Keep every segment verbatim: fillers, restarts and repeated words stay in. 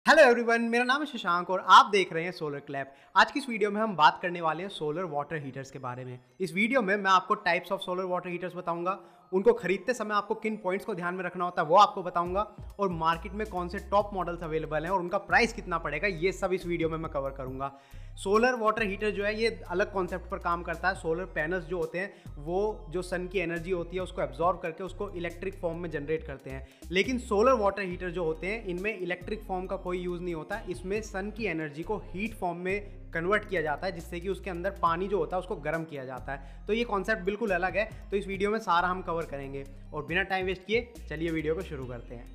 Hello everyone, मेरा नाम है शशांक और आप देख रहे हैं सोलर क्लैप। आज की इस वीडियो में हम बात करने वाले हैं सोलर वाटर हीटर्स के बारे में। इस वीडियो में मैं आपको types of solar water heaters बताऊंगा, उनको खरीदते समय आपको किन पॉइंट्स को ध्यान में रखना होता है वो आपको बताऊंगा, और मार्केट में कौन से टॉप मॉडल्स अवेलेबल हैं और उनका प्राइस कितना पड़ेगा ये सब इस वीडियो में मैं कवर करूंगा। सोलर वाटर हीटर जो है ये अलग कॉन्सेप्ट पर काम करता है। सोलर पैनल्स जो होते हैं वो जो सन की एनर्जी होती है उसको एब्जॉर्ब करके उसको इलेक्ट्रिक फॉर्म में जनरेट करते हैं, लेकिन सोलर वाटर हीटर जो होते हैं इनमें इलेक्ट्रिक फॉर्म का कोई यूज़ नहीं होता। इसमें सन की एनर्जी को हीट फॉर्म में कन्वर्ट किया जाता है, जिससे कि उसके अंदर पानी जो होता है उसको गर्म किया जाता है। तो ये कॉन्सेप्ट बिल्कुल अलग है, तो इस वीडियो में सारा हम कवर करेंगे। और बिना टाइम वेस्ट किए चलिए वीडियो को शुरू करते हैं।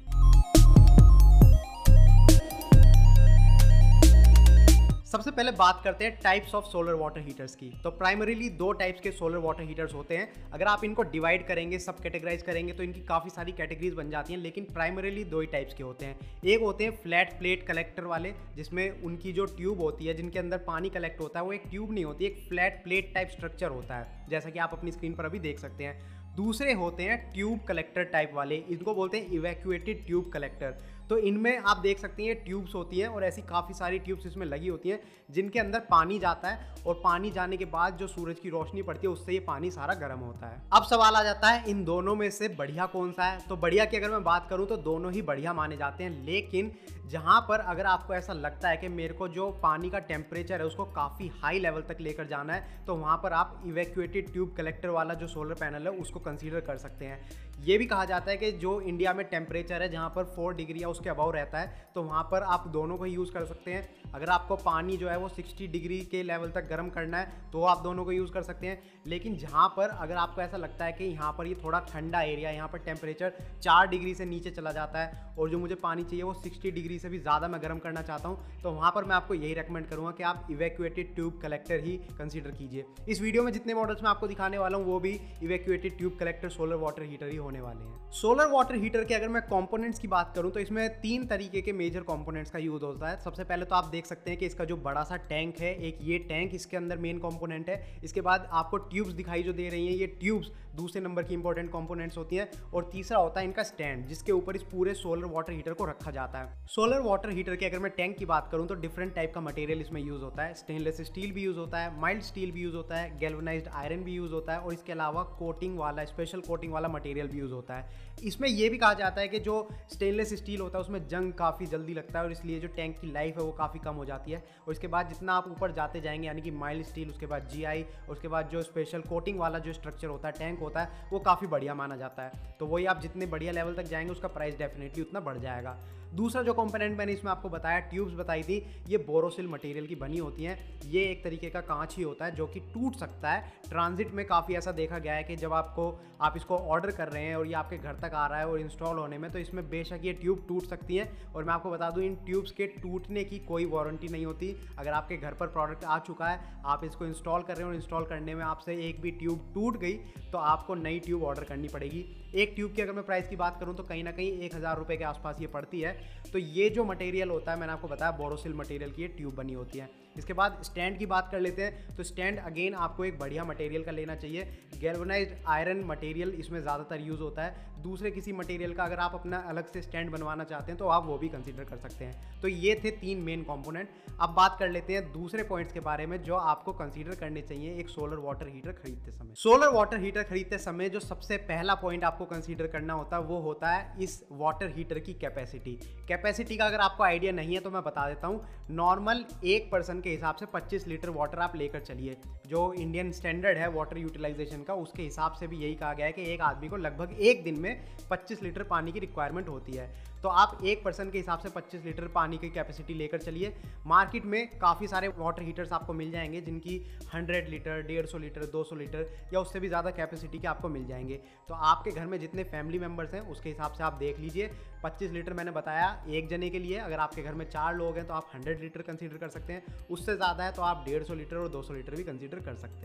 सबसे पहले बात करते हैं types of solar water heaters की। तो प्राइमरीली दो टाइप्स के सोलर वाटर हीटर्स होते हैं। अगर आप इनको डिवाइड करेंगे, सब कैटेगराइज करेंगे तो इनकी काफ़ी सारी कैटेगरीज बन जाती हैं, लेकिन प्राइमरीली दो ही टाइप्स के होते हैं। एक होते हैं फ्लैट प्लेट कलेक्टर वाले, जिसमें उनकी जो ट्यूब होती है जिनके अंदर पानी कलेक्ट होता है वो एक ट्यूब नहीं होती, एक फ्लैट प्लेट टाइप स्ट्रक्चर होता है, जैसा कि आप अपनी स्क्रीन पर अभी देख सकते हैं। दूसरे होते हैं ट्यूब कलेक्टर टाइप वाले, इनको बोलते हैं इवैक्यूएटेड ट्यूब कलेक्टर। तो इनमें आप देख सकते हैं ट्यूब्स होती हैं और ऐसी काफ़ी सारी ट्यूब्स इसमें लगी होती हैं जिनके अंदर पानी जाता है, और पानी जाने के बाद जो सूरज की रोशनी पड़ती है उससे ये पानी सारा गर्म होता है। अब सवाल आ जाता है इन दोनों में से बढ़िया कौन सा है। तो बढ़िया की अगर मैं बात करूं तो दोनों ही बढ़िया माने जाते हैं, लेकिन जहां पर अगर आपको ऐसा लगता है कि मेरे को जो पानी का टेम्परेचर है उसको काफ़ी हाई लेवल तक लेकर जाना है, तो वहाँ पर आप इवैक्यूएटेड ट्यूब कलेक्टर वाला जो सोलर पैनल है उसको कंसीडर कर सकते हैं। ये भी कहा जाता है कि जो इंडिया में टेम्परेचर है जहाँ पर फोर डिग्री या उसके अबाव रहता है, तो वहाँ पर आप दोनों को यूज़ कर सकते हैं। अगर आपको पानी जो है वो सिक्सटी डिग्री के लेवल तक गर्म करना है तो आप दोनों को यूज़ कर सकते हैं। लेकिन जहाँ पर अगर आपको ऐसा लगता है कि यहाँ पर ये थोड़ा ठंडा एरिया है, यहाँ पर टेम्परेचर चार डिग्री से नीचे चला जाता है और जो मुझे पानी चाहिए वो सिक्सटी डिग्री से भी ज़्यादा मैं गर्म करना चाहता हूँ, तो वहाँ पर मैं आपको यही रेकमेंड करूँगा कि आप इवैक्यूएटेड ट्यूब कलेक्टर ही कंसीडर कीजिए। इस वीडियो में जितने मॉडल्स मैं आपको दिखाने वाला हूँ वो भी evacuated tube collector solar water heater ही होने वाले हैं। सोलर वाटर हीटर के अगर मैं कंपोनेंट्स की बात करूं तो इसमें तीन तरीके के मेजर कंपोनेंट्स का यूज होता है। सबसे पहले तो आप देख सकते हैं कि इसका जो बड़ा सा टैंक है, एक ये टैंक इसके अंदर मेन कंपोनेंट है। इसके बाद आपको ट्यूब्स दिखाई जो दे रही हैं, ये ट्यूब्स दूसरे नंबर की इंपॉर्टेंट कंपोनेंट्स होती हैं। और तीसरा होता है इनका स्टैंड, जिसके ऊपर इस पूरे सोलर वाटर हीटर को रखा जाता है। सोलर वाटर हीटर के अगर मैं टैंक की बात करूं तो डिफरेंट टाइप का मटेरियल इसमें यूज होता है। स्टेनलेस स्टील भी यूज होता है, माइल्ड स्टील भी यूज होता है, गैल्वेनाइज्ड आयरन भी यूज होता है, और इसके अलावा कोटिंग वाला, स्पेशल कोटिंग वाला मटेरियल भी यूज होता है। इसमें यह भी कहा जाता है कि जो स्टेनलेस स्टील होता है उसमें जंग काफ़ी जल्दी लगता है और इसलिए जो टैंक की लाइफ है वो काफ़ी कम हो जाती है। और इसके बाद जितना आप ऊपर जाते जाएंगे, यानी कि माइल्ड स्टील, उसके बाद जीआई, और उसके बाद जो स्पेशल कोटिंग वाला जो स्ट्रक्चर होता है, टैंक होता है, वो काफ़ी बढ़िया माना जाता है। तो वही आप जितने बढ़िया लेवल तक जाएंगे उसका प्राइस डेफिनेटली उतना बढ़ जाएगा। दूसरा जो कंपोनेंट मैंने इसमें आपको बताया, ट्यूब्स बताई थी, ये बोरोसिल मटेरियल की बनी होती हैं। ये एक तरीके का कांच ही होता है जो कि टूट सकता है। ट्रांजिट में काफ़ी ऐसा देखा गया है कि जब आपको आप इसको ऑर्डर कर रहे हैं और ये आपके घर तक आ रहा है और इंस्टॉल होने में, तो इसमें बेशक ये ट्यूब टूट सकती है। और मैं आपको बता दूं, इन ट्यूब्स के टूटने की कोई वारंटी नहीं होती। अगर आपके घर पर प्रोडक्ट आ चुका है, आप इसको इंस्टॉल कर रहे हैं और इंस्टॉल करने में आपसे एक भी ट्यूब टूट गई तो आपको नई ट्यूब ऑर्डर करनी पड़ेगी। एक ट्यूब की अगर मैं प्राइस की बात करूँ तो कहीं ना कहीं एक हज़ार रुपये के आसपास ये पड़ती है। तो ये जो मटेरियल होता है, मैंने आपको बताया बोरोसिल मटेरियल की ये ट्यूब बनी होती है। इसके बाद स्टैंड की बात कर लेते हैं। तो स्टैंड अगेन आपको एक बढ़िया मटेरियल का लेना चाहिए। गैल्वेनाइज्ड आयरन मटेरियल इसमें ज़्यादातर यूज़ होता है। दूसरे किसी मटेरियल का अगर आप अपना अलग से स्टैंड बनवाना चाहते हैं तो आप वो भी कंसीडर कर सकते हैं। तो ये थे तीन मेन कंपोनेंट। अब बात कर लेते हैं दूसरे पॉइंट्स के बारे में जो आपको कंसीडर करने चाहिए एक सोलर वाटर हीटर खरीदते समय। सोलर वाटर हीटर खरीदते समय जो सबसे पहला पॉइंट आपको कंसीडर करना होता है वो होता है इस वाटर हीटर की कैपेसिटी। कैपेसिटी का अगर आपको आइडिया नहीं है तो मैं बता देता हूँ। नॉर्मल एक पर्सन के हिसाब से पच्चीस लीटर वाटर आप लेकर चलिए। जो इंडियन स्टैंडर्ड है वाटर यूटिलाइजेशन का, उसके हिसाब से भी यही कहा गया है कि एक आदमी को लगभग एक दिन में पच्चीस लीटर पानी की रिक्वायरमेंट होती है। तो आप एक पर्सन के हिसाब से पच्चीस लीटर पानी की कैपेसिटी लेकर चलिए। मार्केट में काफ़ी सारे वाटर हीटर्स आपको मिल जाएंगे जिनकी हंड्रेड लीटर, डेढ़ सौ लीटर, दो सौ लीटर या उससे भी ज़्यादा कैपेसिटी के आपको मिल जाएंगे। तो आपके घर में जितने फैमिली मेम्बर्स हैं उसके हिसाब से आप देख लीजिए। पच्चीस लीटर मैंने बताया एक जने के लिए। अगर आपके घर में चार लोग हैं तो आप हंड्रेड लीटर कंसीडर कर सकते हैं। उससे ज़्यादा है तो आप डेढ़ सौ लीटर और दो सौ लीटर भी कंसीडर कर सकते हैं।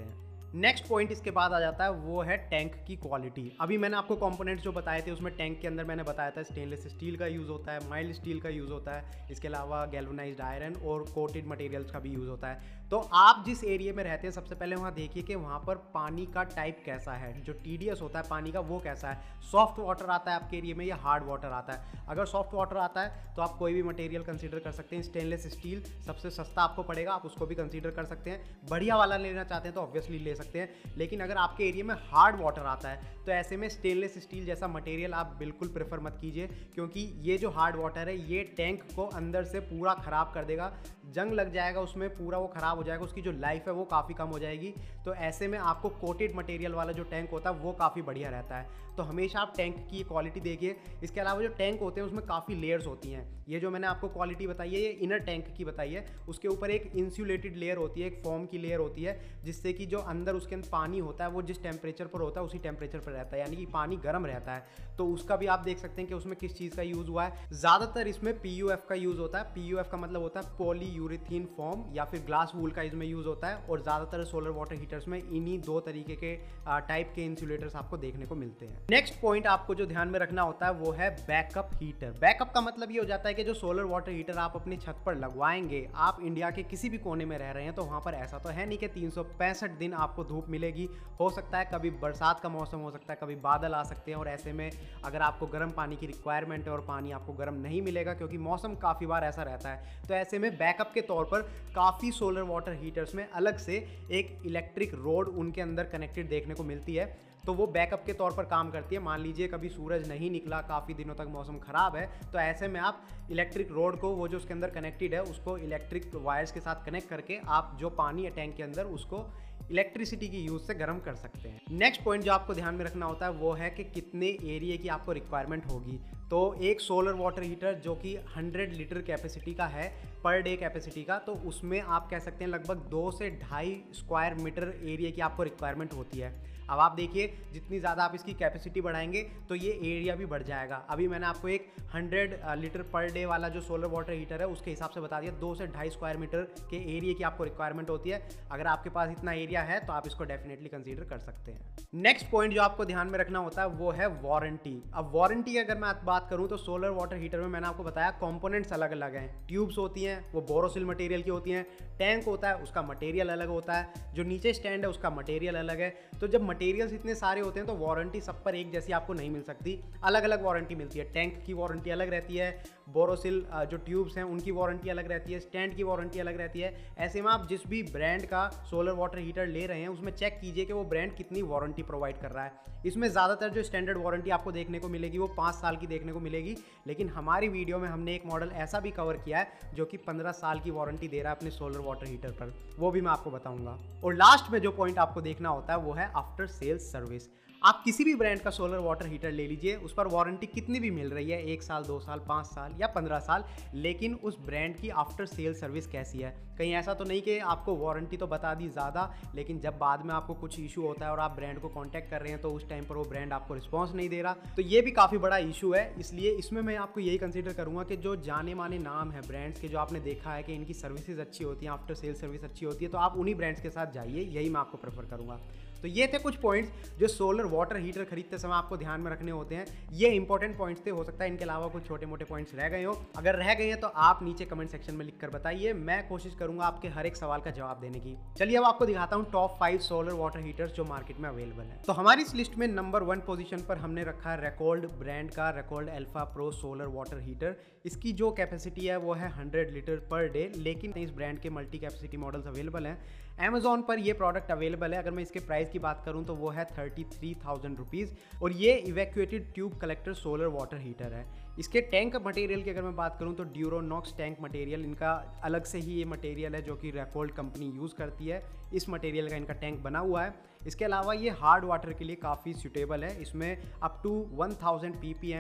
नेक्स्ट पॉइंट इसके बाद आ जाता है वो है टैंक की क्वालिटी। अभी मैंने आपको कंपोनेंट्स जो बताए थे उसमें टैंक के अंदर मैंने बताया था स्टेनलेस स्टील का यूज़ होता है, माइल्ड स्टील का यूज़ होता है, इसके अलावा गैल्वेनाइज्ड आयरन और कोटेड मटेरियल्स का भी यूज़ होता है। तो आप जिस एरिया में रहते हैं सबसे पहले वहाँ देखिए कि वहाँ पर पानी का टाइप कैसा है, जो टीडीएस होता है पानी का वो कैसा है, सॉफ्ट वाटर आता है आपके एरिया में या हार्ड वाटर आता है। अगर सॉफ्ट वाटर आता है तो आप कोई भी मटेरियल कंसीडर कर सकते हैं। स्टेनलेस स्टील सबसे सस्ता आपको पड़ेगा, आप उसको भी कंसीडर कर सकते हैं। बढ़िया वाला लेना चाहते हैं तो ऑब्वियसली ले सकते हैं, लेकिन अगर आपके एरिया में हार्ड वाटर आता है तो ऐसे में स्टेनलेस स्टील जैसा मटेरियल आप बिल्कुल प्रेफर मत कीजिए, क्योंकि ये जो हार्ड वाटर है ये टैंक को अंदर से पूरा ख़राब कर देगा, जंग लग जाएगा उसमें, पूरा वो ख़राब हो जाएगा, उसकी जो लाइफ है वो काफ़ी कम हो जाएगी। तो ऐसे में आपको कोटेड मटेरियल वाला जो टैंक होता है वो काफ़ी बढ़िया रहता है। तो हमेशा आप टैंक की क्वालिटी देखिए। इसके अलावा जो टैंक होते हैं उसमें काफ़ी लेयर्स होती हैं। ये जो मैंने आपको क्वालिटी बताई है ये इनर टैंक की बताई है, उसके ऊपर एक इंसुलेटेड लेयर होती है, एक फोम की लेयर होती है, जिससे कि जो अंदर उसके अंदर पानी होता है वो जिस टेम्परेचर पर होता है उसी टेम्परेचर पर रहता है, यानी कि पानी गर्म रहता है। तो उसका भी आप देख सकते हैं कि उसमें किस चीज़ का यूज़ हुआ है। ज़्यादातर इसमें पी यू एफ का यूज़ होता है। पी यू एफ का मतलब होता है पॉली यूरेथीन फोम या फिर ग्लास वूल का इसमें यूज़ होता है, और ज़्यादातर सोलर वाटर हीटर्स में इन्हीं दो तरीके के टाइप के इंसुलेटर्स आपको देखने को मिलते हैं। नेक्स्ट पॉइंट आपको जो ध्यान में रखना होता है वो है बैकअप हीटर। बैकअप का मतलब ये हो जाता है कि जो सोलर वाटर हीटर आप अपनी छत पर लगवाएंगे, आप इंडिया के किसी भी कोने में रह रहे हैं तो वहाँ पर ऐसा तो है नहीं कि तीन सौ पैंसठ दिन आपको धूप मिलेगी। हो सकता है कभी बरसात का मौसम हो सकता है, कभी बादल आ सकते हैं, और ऐसे में अगर आपको गर्म पानी की रिक्वायरमेंट है और पानी आपको गर्म नहीं मिलेगा, क्योंकि मौसम काफ़ी बार ऐसा रहता है, तो ऐसे में बैकअप के तौर पर काफ़ी सोलर वाटर हीटर्स में अलग से एक इलेक्ट्रिक रोड उनके अंदर कनेक्टेड देखने को मिलती है। तो वो बैकअप के तौर पर काम करती है। मान लीजिए कभी सूरज नहीं निकला, काफ़ी दिनों तक मौसम ख़राब है, तो ऐसे में आप इलेक्ट्रिक रोड को, वो जो उसके अंदर कनेक्टेड है, उसको इलेक्ट्रिक वायर्स के साथ कनेक्ट करके आप जो पानी है टैंक के अंदर उसको इलेक्ट्रिसिटी की यूज़ से गर्म कर सकते हैं। नेक्स्ट पॉइंट जो आपको ध्यान में रखना होता है वो है कि कितने एरिया की आपको रिक्वायरमेंट होगी। तो एक सोलर वाटर हीटर जो कि हंड्रेड लीटर कैपेसिटी का है पर डे कैपेसिटी का, तो उसमें आप कह सकते हैं लगभग दो से ढाई स्क्वायर मीटर एरिया की आपको रिक्वायरमेंट होती है। अब आप देखिए जितनी ज़्यादा आप इसकी कैपेसिटी बढ़ाएंगे तो ये एरिया भी बढ़ जाएगा। अभी मैंने आपको एक हंड्रेड लीटर पर डे वाला जो सोलर वाटर हीटर है उसके हिसाब से बता दिया, दो से ढाई स्क्वायर मीटर के एरिया की आपको रिक्वायरमेंट होती है। अगर आपके पास इतना एरिया है तो आप इसको डेफिनेटली कंसीडर कर सकते हैं। नेक्स्ट पॉइंट जो आपको ध्यान में रखना होता है वो है वारंटी। अब वारंटी की अगर मैं बात करूँ तो सोलर वाटर हीटर में मैंने आपको बताया कंपोनेंट्स अलग अलग हैं। ट्यूब्स होती हैं वो बोरोसिल मटेरियल की होती हैं, टैंक होता है उसका मटेरियल अलग होता है, जो नीचे स्टैंड है उसका मटेरियल अलग है। तो जब मटेरियल्स इतने सारे होते हैं तो वारंटी सब पर एक जैसी आपको नहीं मिल सकती, अलग अलग वारंटी मिलती है। टैंक की वारंटी अलग रहती है, बोरोसिल जो ट्यूब्स हैं उनकी वारंटी अलग रहती है, स्टैंड की वारंटी अलग रहती है। ऐसे में आप जिस भी ब्रांड का सोलर वाटर हीटर ले रहे हैं उसमें चेक कीजिए कि वो ब्रांड कितनी वारंटी प्रोवाइड कर रहा है। इसमें ज़्यादातर जो स्टैंडर्ड वारंटी आपको देखने को मिलेगी वो पाँच साल की देखने को मिलेगी, लेकिन हमारी वीडियो में हमने एक मॉडल ऐसा भी कवर किया है जो कि पंद्रह साल की वारंटी दे रहा है अपने सोलर वाटर हीटर पर, वो भी मैं आपको बताऊंगा। और लास्ट में जो पॉइंट आपको देखना होता है वो है आफ्टर सेल्स सर्विस। आप किसी भी ब्रांड का सोलर वाटर हीटर ले लीजिए, उस पर वारंटी कितनी भी मिल रही है, एक साल, दो साल, पाँच साल या पंद्रह साल, लेकिन उस ब्रांड की आफ्टर सेल सर्विस कैसी है। कहीं ऐसा तो नहीं कि आपको वारंटी तो बता दी ज़्यादा, लेकिन जब बाद में आपको कुछ इशू होता है और आप ब्रांड को कांटेक्ट कर रहे हैं तो उस टाइम पर वो ब्रांड आपको रिस्पॉन्स नहीं दे रहा, तो ये भी काफ़ी बड़ा इशू है। इसलिए इसमें मैं आपको यही कंसीडर करूँगा कि जो जाने माने नाम है ब्रांड्स के, जो आपने देखा है कि इनकी सर्विसेज अच्छी होती हैं, आफ्टर सेल सर्विस अच्छी होती है, तो आप उन्हीं ब्रांड्स के साथ जाइए, यही मैं आपको प्रेफर करूँगा। तो ये थे कुछ पॉइंट्स जो सोलर वाटर हीटर खरीदते समय आपको ध्यान में रखने होते हैं। ये इंपॉर्टेंट पॉइंट्स थे, हो सकता है इनके अलावा कुछ छोटे मोटे पॉइंट्स रह गए हो। अगर रह गए हैं तो आप नीचे कमेंट सेक्शन में लिखकर बताइए, मैं कोशिश करूंगा आपके हर एक सवाल का जवाब देने की। चलिए अब आपको दिखाता हूं top five solar water heaters जो मार्केट में अवेलेबल है। तो हमारी इस लिस्ट में नंबर वन पोजीशन पर हमने रखा है रेकॉर्ड ब्रांड का Racold alpha pro solar water heater. इसकी जो कैपेसिटी है वो है हंड्रेड लीटर पर डे, लेकिन इस ब्रांड के मल्टी कैपेसिटी मॉडल्स अवेलेबल हैं। अमेजॉन पर ये प्रोडक्ट अवेलेबल है। अगर मैं इसके प्राइस की बात करूं तो वो है थर्टी थ्री थाउजेंड रुपीज़, और ये evacuated tube collector solar water heater है। इसके टैंक मटेरियल की अगर मैं बात करूं तो ड्यूरोनॉक्स टैंक मटेरियल, इनका अलग से ही ये मटेरियल है जो कि रेकॉर्ड कंपनी यूज़ करती है। इस मटेरियल का इनका टैंक बना हुआ है। इसके अलावा ये हार्ड वाटर के लिए काफ़ी सूटेबल है। इसमें up to one thousand P P M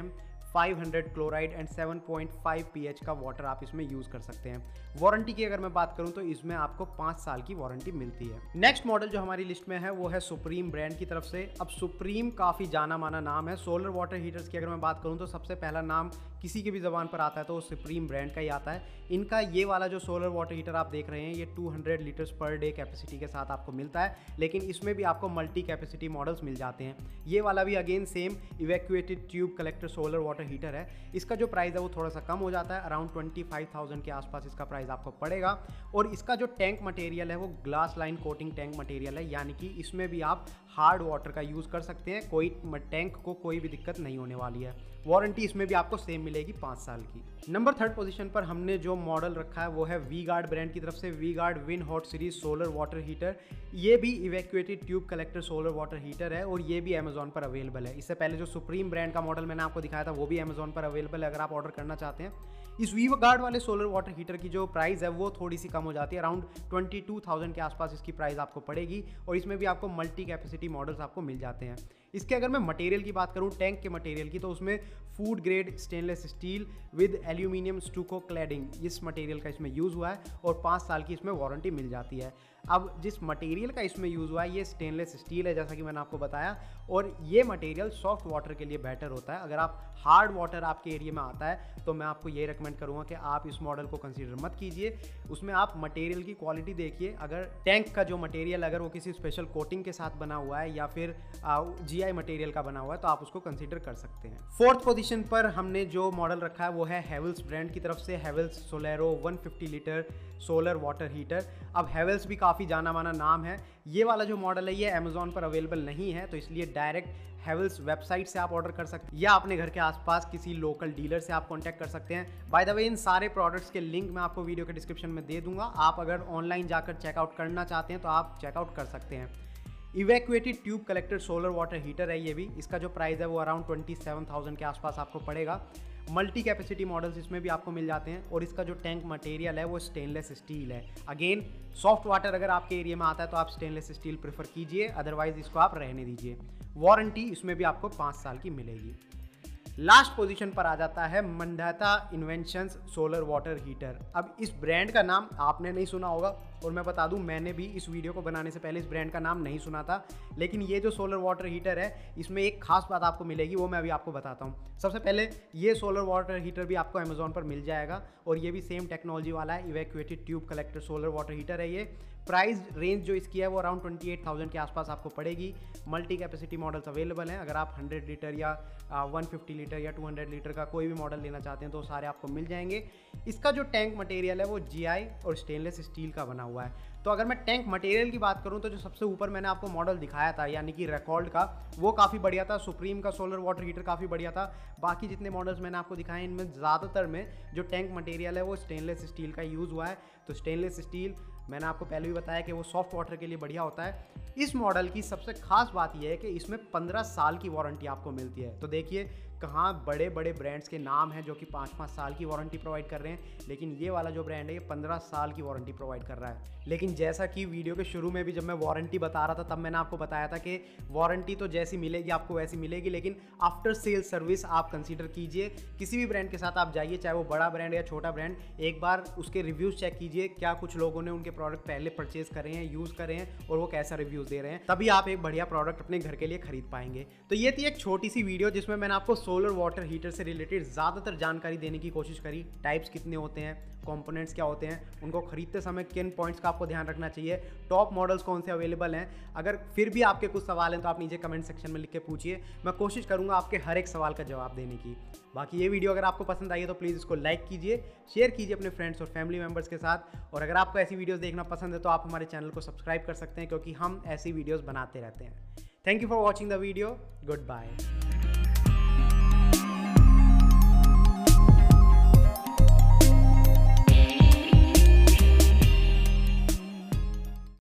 five hundred chloride and seven point five pH का वाटर आप इसमें यूज़ कर सकते हैं। वारंटी की अगर मैं बात करूं तो इसमें आपको पाँच साल की वारंटी मिलती है। नेक्स्ट मॉडल जो हमारी लिस्ट में है वो है सुप्रीम ब्रांड की तरफ से। अब सुप्रीम काफ़ी जाना माना नाम है। सोलर वाटर हीटर्स की अगर मैं बात करूं तो सबसे पहला नाम किसी की भी ज़बान पर आता है तो वो सुप्रीम ब्रांड का ही आता है। इनका ये वाला जो सोलर वाटर हीटर आप देख रहे हैं ये two hundred litres per day capacity के साथ आपको मिलता है, लेकिन इसमें भी आपको मल्टी कैपेसिटी मॉडल्स मिल जाते हैं। ये वाला भी again same evacuated tube collector solar water heater है। इसका जो प्राइस है वो थोड़ा सा कम हो जाता है, अराउंड ट्वेंटी फाइव थाउजेंड के आसपास इसका प्राइस आपको पड़ेगा। और इसका जो टैंक मटेरियल है वो glass line coating tank material है, यानी कि इसमें भी आप हार्ड वाटर का यूज़ कर सकते हैं। कोई टैंक को कोई भी दिक्कत नहीं होने वाली है। वारंटी इसमें भी आपको सेम मिलेगी पाँच साल की। नंबर थर्ड पोजीशन पर हमने जो मॉडल रखा है वो है वी गार्ड ब्रांड की तरफ से। V Guard win hot series solar water heater. ये भी evacuated tube collector solar water heater है और ये भी अमेजोन पर अवेलेबल है। इससे पहले जो सुप्रीम ब्रांड का मॉडल मैंने आपको दिखाया था वो भी अमेजोन पर अवेलेबल है अगर आप ऑर्डर करना चाहते हैं। इस वी गार्ड वाले सोलर वाटर हीटर की जो प्राइस है वो थोड़ी सी कम हो जाती है, अराउंड ट्वेंटी टू थाउजेंड के आसपास इसकी प्राइस आपको पड़ेगी और इसमें भी आपको मल्टी कैपेसिटी मॉडल्स आपको मिल जाते हैं। इसके अगर मैं मटेरियल की बात करूं टैंक के मटेरियल की, तो उसमें food grade stainless steel with aluminium stucco cladding इस मटेरियल का इसमें यूज़ हुआ है और पाँच साल की इसमें वारंटी मिल जाती है। अब जिस मटेरियल का इसमें यूज़ हुआ है ये स्टेनलेस स्टील है जैसा कि मैंने आपको बताया, और ये मटेरियल सॉफ्ट वाटर के लिए बेटर होता है। अगर आप हार्ड वाटर आपके एरिया में आता है तो मैं आपको ये रेकमेंड करूँगा कि आप इस मॉडल को कंसीडर मत कीजिए। उसमें आप मटेरियल की क्वालिटी देखिए, अगर टैंक का जो मटेरियल अगर वो किसी स्पेशल कोटिंग के साथ बना हुआ है या फिर जीआई मटेरियल का बना हुआ है तो आप उसको कंसीडर कर सकते हैं। फोर्थ पोजीशन पर हमने जो मॉडल रखा है वो है हेवल्स ब्रांड की तरफ से। Havells Solero one fifty litre solar water heater. अब हेवल्स भी काफ़ी जाना माना नाम है। ये वाला जो मॉडल है ये अमेजोन पर अवेलेबल नहीं है, तो इसलिए डायरेक्ट हेवल्स वेबसाइट से आप ऑर्डर कर सकते हैं या अपने घर के आसपास किसी लोकल डीलर से आप कांटेक्ट कर सकते हैं। बाय द वे इन सारे प्रोडक्ट्स के लिंक मैं आपको वीडियो के डिस्क्रिप्शन में दे दूंगा। आप अगर ऑनलाइन जाकर चेकआउट करना चाहते हैं तो आप चेकआउट कर सकते हैं। Evacuated tube collector solar water heater है ये भी। इसका जो प्राइस है वो अराउंड ट्वेंटी सेवन थाउजेंड के आसपास आपको पड़ेगा। मल्टी कैपेसिटी मॉडल्स इसमें भी आपको मिल जाते हैं और इसका जो टैंक मटेरियल है वो स्टेनलेस स्टील है। अगेन सॉफ्ट वाटर अगर आपके एरिया में आता है तो आप स्टेनलेस स्टील प्रेफर कीजिए, अदरवाइज इसको आप रहने दीजिए। वारंटी इसमें भी आपको पाँच साल की मिलेगी। लास्ट पोजीशन पर आ जाता है Mandata inventions solar water heater. अब इस ब्रांड का नाम आपने नहीं सुना होगा और मैं बता दूं मैंने भी इस वीडियो को बनाने से पहले इस ब्रांड का नाम नहीं सुना था, लेकिन ये जो सोलर वाटर हीटर है इसमें एक खास बात आपको मिलेगी वो मैं अभी आपको बताता हूँ। सबसे पहले ये सोलर वाटर हीटर भी आपको अमेजोन पर मिल जाएगा और ये भी सेम टेक्नोलॉजी वाला है। Evacuated tube collector solar water heater है ये। प्राइस रेंज जो इसकी है वो अराउंड ट्वेंटी एट थाउजेंड के आसपास आपको पड़ेगी। मल्टी कैपेसिटी मॉडल्स अवेलेबल हैं। अगर आप हंड्रेड लीटर या वन फिफ्टी लीटर या टू हंड्रेड लीटर का कोई भी मॉडल लेना चाहते हैं तो सारे आपको मिल जाएंगे। इसका जो टैंक मटेरियल है वो जीआई और स्टेनलेस स्टील का बना हुआ है। तो अगर मैं टैंक मटेरियल की बात करूं तो जो सबसे ऊपर मैंने आपको मॉडल दिखाया था यानी कि रिकॉर्ड का, वो काफ़ी बढ़िया था। सुप्रीम का सोलर वाटर हीटर काफ़ी बढ़िया था। बाकी जितने मॉडल्स मैंने आपको दिखाए इनमें ज़्यादातर में जो टैंक मटेरियल है वो स्टेनलेस स्टील का यूज़ हुआ है। तो स्टेनलेस स्टील मैंने आपको पहले भी बताया कि वो सॉफ्ट वाटर के लिए बढ़िया होता है। इस मॉडल की सबसे खास बात यह है कि इसमें पंद्रह साल की वारंटी आपको मिलती है। तो देखिए कहाँ बड़े बड़े ब्रांड्स के नाम हैं जो कि पाँच पाँच साल की वारंटी प्रोवाइड कर रहे हैं, लेकिन ये वाला जो ब्रांड है ये पंद्रह साल की वारंटी प्रोवाइड कर रहा है। लेकिन जैसा कि वीडियो के शुरू में भी जब मैं वारंटी बता रहा था तब मैंने आपको बताया था कि वारंटी तो जैसी मिलेगी आपको वैसी मिलेगी, लेकिन आफ्टर सेल सर्विस आप कंसीडर कीजिए। किसी भी ब्रांड के साथ आप जाइए, चाहे वो बड़ा ब्रांड या छोटा ब्रांड, एक बार उसके रिव्यूज़ चेक कीजिए। क्या कुछ लोगों ने उनके प्रोडक्ट पहले परचेज करे हैं, यूज़ करे हैं और वो कैसा रिव्यूज़ दे रहे हैं, तभी आप एक बढ़िया प्रोडक्ट अपने घर के लिए खरीद पाएंगे। तो ये थी एक छोटी सी वीडियो जिसमें मैंने आपको सोलर वाटर हीटर से रिलेटेड ज़्यादातर जानकारी देने की कोशिश करी। टाइप्स कितने होते हैं, कंपोनेंट्स क्या होते हैं, उनको खरीदते समय किन पॉइंट्स का आपको ध्यान रखना चाहिए, टॉप मॉडल्स कौन से अवेलेबल हैं। अगर फिर भी आपके कुछ सवाल हैं तो आप नीचे कमेंट सेक्शन में लिख के पूछिए, मैं कोशिश करूंगा आपके हर एक सवाल का जवाब देने की। बाकी ये वीडियो अगर आपको पसंद आई है तो प्लीज़ इसको लाइक कीजिए, शेयर कीजिए अपने फ्रेंड्स और फैमिली मेम्बर्स के साथ। और अगर आपको ऐसी वीडियोज़ देखना पसंद है तो आप हमारे चैनल को सब्सक्राइब कर सकते हैं, क्योंकि हम ऐसी वीडियोज़ बनाते रहते हैं। Thank you for watching the video. Good bye.